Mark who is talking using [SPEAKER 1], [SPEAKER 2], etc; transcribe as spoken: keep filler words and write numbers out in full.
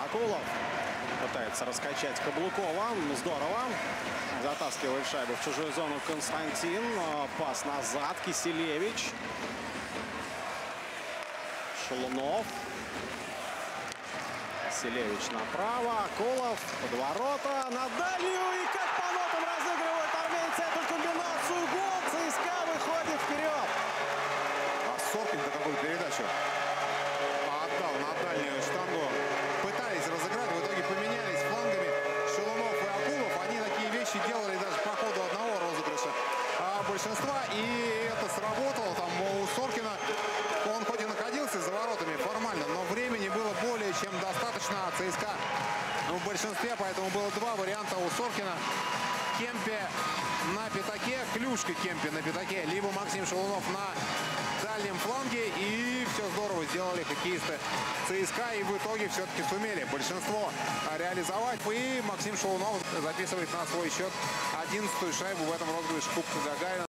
[SPEAKER 1] Акулов. Пытается раскачать Каблукова. Здорово. Затаскивает шайбу в чужую зону Константин. Пас назад. Киселевич. Шелунов. Киселевич направо. Акулов под ворота. На дальнюю. И как по нотам разыгрывают армейцы эту комбинацию. Гол. ЦСКА выходит вперед.
[SPEAKER 2] А Соркин-то какую передачу отдал на дальнюю штангу. Пытались разыграть, в итоге поменялись флангами Шелунов и Акулов. Они такие вещи делали даже по ходу одного розыгрыша а большинства. И это сработало. Там у Соркина, он хоть и находился за воротами формально, но времени было более чем достаточно. ЦСКА ну, в большинстве, поэтому было два варианта у Соркина. Кемпе на пятаке, Клюшка Кемпе на пятаке, либо Максим Шелунов на дальнем фланге. И все здорово сделали хоккеисты ЦСКА. И в итоге все-таки сумели большинство реализовать. И Максим Шелунов записывает на свой счет одиннадцатую шайбу в этом розыгрыше Кубка Гагарина.